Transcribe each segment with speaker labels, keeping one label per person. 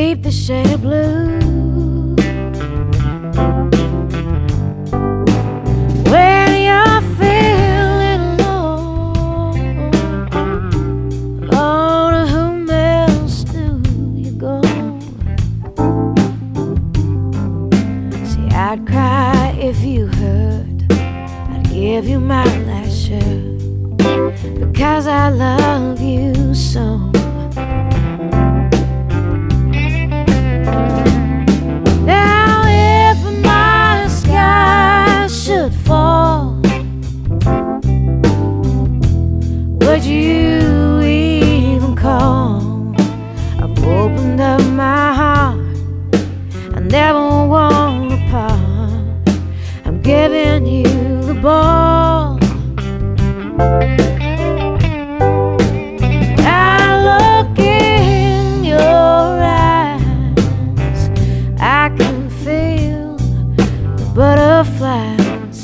Speaker 1: deep the shade of blue. When you're feeling low, oh, to whom else do you go? See, I'd cry if you hurt, I'd give you my last shirt, because I love you so. Now if my sky should fall, would you even call? I've opened up my heart, I never want to part. I'm giving you the ball. Butterflies,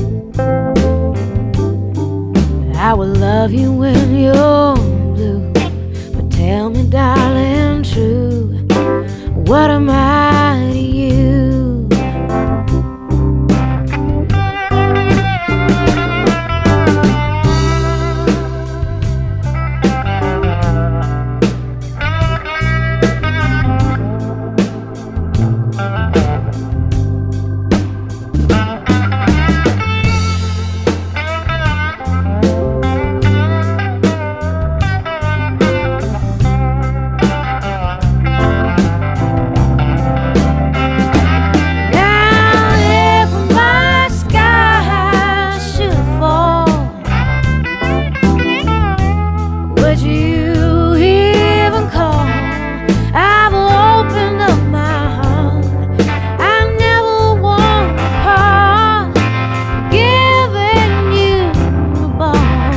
Speaker 1: I will love you when you're blue, but tell me, darling, true, what am I to you? Would you even call? I've opened up my heart, I never want to part, giving you the ball.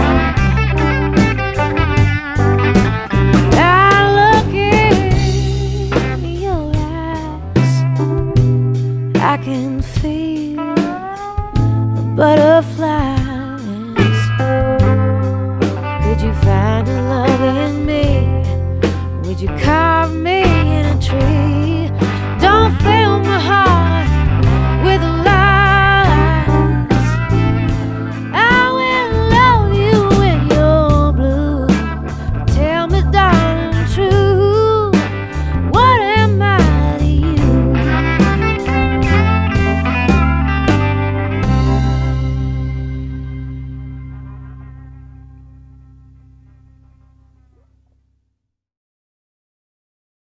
Speaker 1: I look in your eyes, I can feel the butterflies. Could you find a love in me? Would you carve me in